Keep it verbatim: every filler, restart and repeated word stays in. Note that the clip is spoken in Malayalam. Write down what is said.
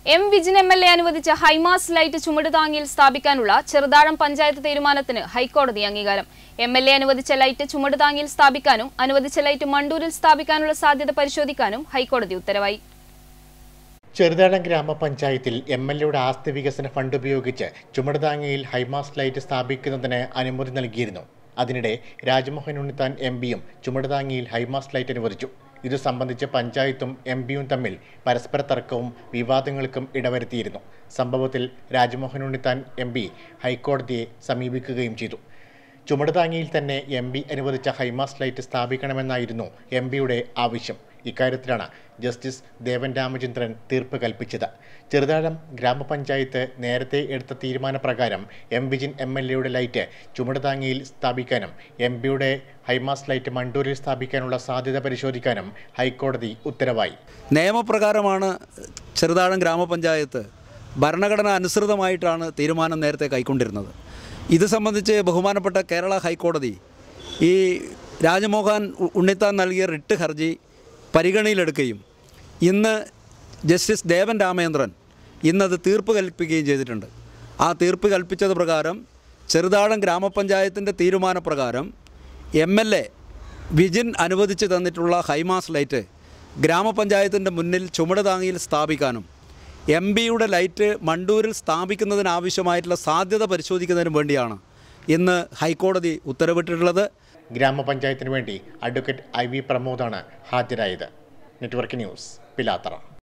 M Vijin M L A അനുവദിച്ച ഹൈമാസ് ലൈറ്റ് ചുമടുതാങ്ങിയിൽ സ്ഥാപിക്കാനുള്ള ചെറുതാഴം പഞ്ചായത്ത് തീരുമാനത്തിന് ഹൈക്കോടതി അംഗീകാരം. എം എൽ എ അനുവദിച്ച ലൈറ്റ് ചുമടുതാങ്ങിയിൽ സ്ഥാപിക്കാനും അനുവദിച്ച ലൈറ്റ് മണ്ടൂരിൽ സ്ഥാപിക്കാനുള്ള സാധ്യത പരിശോധിക്കാനും ഹൈക്കോടതി ഉത്തരവായി. ചെറുതാഴം ഗ്രാമപഞ്ചായത്തിൽ എം എൽ എയുടെ ആസ്തി വികസന ഫണ്ട് ഉപയോഗിച്ച് ചുമടുതാങ്ങിയിൽ ഹൈമാസ് ലൈറ്റ് സ്ഥാപിക്കുന്നതിന് അനുമതി നൽകിയിരുന്നു. അതിനിടെ രാജ്മോഹൻ ഉണ്ണിത്താൻ എം പിയും ചുമടുതാങ്ങിയിൽ ഹൈമാസ് ലൈറ്റ് അനുവദിച്ചു. ഇതു സംബന്ധിച്ച് പഞ്ചായത്തും എം പിയും തമ്മിൽ പരസ്പര തർക്കവും വിവാദങ്ങൾക്കും ഇടവരുത്തിയിരുന്നു. സംഭവത്തിൽ രാജ്മോഹൻ ഉണ്ണിത്താൻ എം പി ഹൈക്കോടതിയെ സമീപിക്കുകയും ചെയ്തു. ചുമടുതാങ്ങിയിൽ തന്നെ എം പി അനുവദിച്ച ഹൈമാസ് ലൈറ്റ് സ്ഥാപിക്കണമെന്നായിരുന്നു എം പിയുടെ ആവശ്യം. ഇക്കാര്യത്തിലാണ് ജസ്റ്റിസ് ദേവൻ രാമചന്ദ്രൻ തീർപ്പ് കൽപ്പിച്ചത്. ചെറുതാഴം ഗ്രാമപഞ്ചായത്ത് നേരത്തെ എടുത്ത തീരുമാനപ്രകാരം എം വിജിൻ എം എൽ എയുടെ ലൈറ്റ് ചുമടുതാങ്ങിയിൽ സ്ഥാപിക്കാനും എം പിയുടെ ഹൈമാസ് ലൈറ്റ് മണ്ടൂരിൽ സ്ഥാപിക്കാനുള്ള സാധ്യത പരിശോധിക്കാനും ഹൈക്കോടതി ഉത്തരവായി. നിയമപ്രകാരമാണ് ചെറുതാഴം ഗ്രാമപഞ്ചായത്ത് ഭരണഘടന അനുസൃതമായിട്ടാണ് തീരുമാനം നേരത്തെ കൈക്കൊണ്ടിരുന്നത്. ഇത് സംബന്ധിച്ച് ബഹുമാനപ്പെട്ട കേരള ഹൈക്കോടതി ഈ രാജ്മോഹൻ ഉണ്ണിത്താൻ നൽകിയ റിട്ട് ഹർജി പരിഗണനയിലെടുക്കുകയും ഇന്ന് ജസ്റ്റിസ് ദേവൻ രാമചന്ദ്രൻ ഇന്നത് തീർപ്പ് കൽപ്പിക്കുകയും ചെയ്തിട്ടുണ്ട്. ആ തീർപ്പ് കൽപ്പിച്ചത് പ്രകാരം ചെറുതാഴം ഗ്രാമപഞ്ചായത്തിൻ്റെ തീരുമാനപ്രകാരം എം എൽ എ വിജിൻ അനുവദിച്ച് തന്നിട്ടുള്ള ഹൈമാസ് ലൈറ്റ് ഗ്രാമപഞ്ചായത്തിൻ്റെ മുന്നിൽ ചുമടുതാങ്ങിയിൽ സ്ഥാപിക്കാനും എം പിയുടെ ലൈറ്റ് മണ്ടൂരിൽ സ്ഥാപിക്കുന്നതിനാവശ്യമായിട്ടുള്ള സാധ്യത പരിശോധിക്കുന്നതിന് വേണ്ടിയാണ് ഇന്ന് ഹൈക്കോടതി ഉത്തരവിട്ടിട്ടുള്ളത്. ഗ്രാമപഞ്ചായത്തിന് വേണ്ടി അഡ്വക്കേറ്റ് ഐ വി പ്രമോദാണ് ഹാജരായത്. Network news, Pilathara.